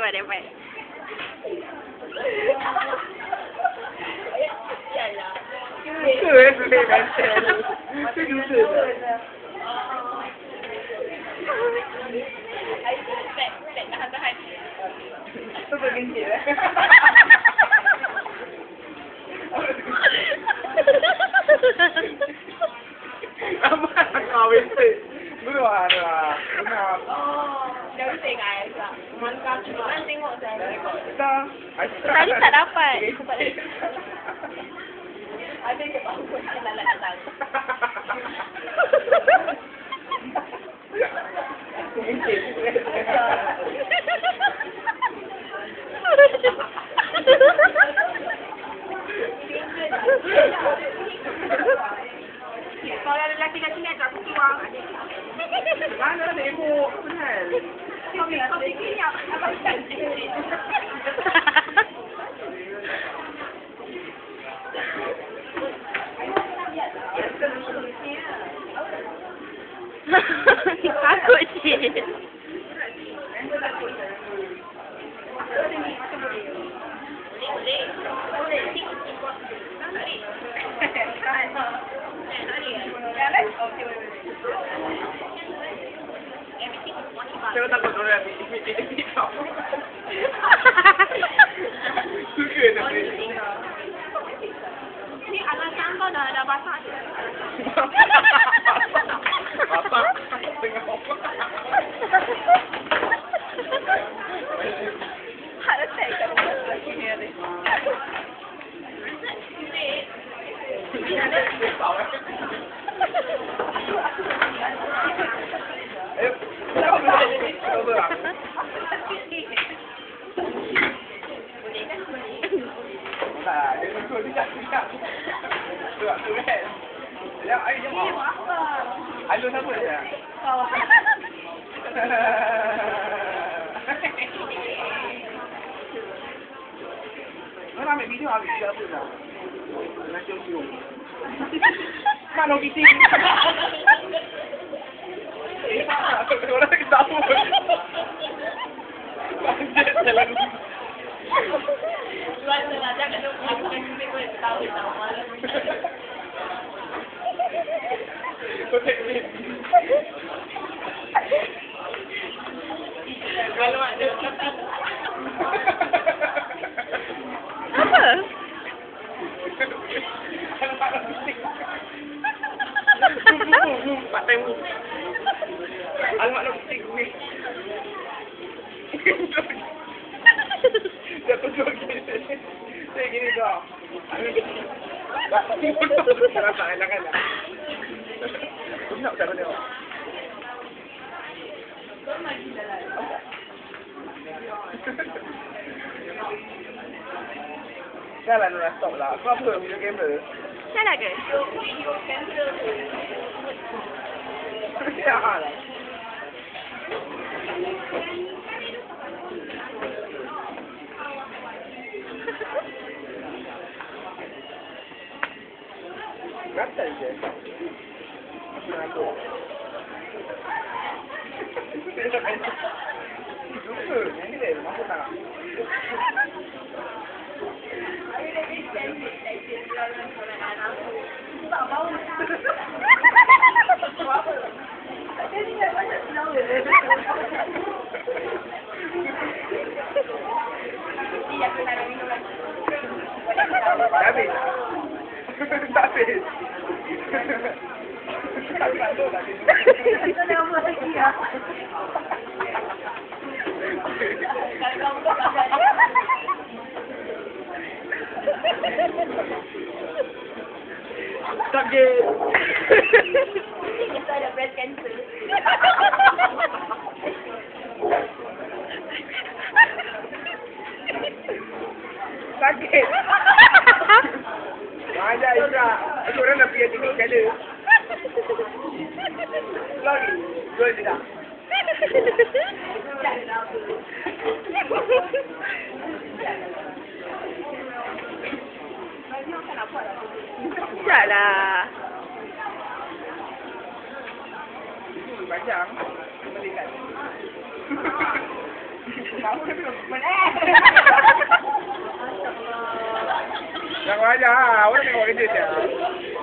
dapat. Sudah mental. Sudah. Tahan. Tu bergenci. Amat kawin sih. Benar lah. Benar. Dah bising guys. Mantap. Kan tengok saya. Dah. Tadi tak dapat. Ada je bahu pun nak datang. Kalau ada lelaki kat sini ajak aku keluar. Mana ada ibu? Benar. Kau fikirnya apa cantik. Takut je. Saya takut orang ini kau. Suka nak ni. Ni anak sambal dah basah. Bapak tengah apa? Ada saya kat lagi ni ada. Alu siapa dia? Kau nak ambil video habis ke apa dah? Nak cium-cium. Mana kita? Orang tak tahu. Lanjut jalan. Luar sana jangan lupa aku ni boleh tahu malam. Kalau ada apa? Pak temu. Alamak nak pusing ni. Dah tujuh gini. Saya gini dah. Ini pun tak rasa enak-enak. Nak cara dia. Jalan dah stop lah. Kau apa video game tu? Salah ke? Ya lah. Gatal je. Aku nak tu. Lupa, yang ni mampu tak? Habis. Habis. Kita nak buat lagi ya. Sakit. Kita ada breast cancer. Sakit. Banyak Isra. Orang nak pergi tinggi kala. Lagi. Jual tidak. Tak lah. Itu panjang. Belikan. Aku udah bilang, Yang aja, udah tengok ini dia.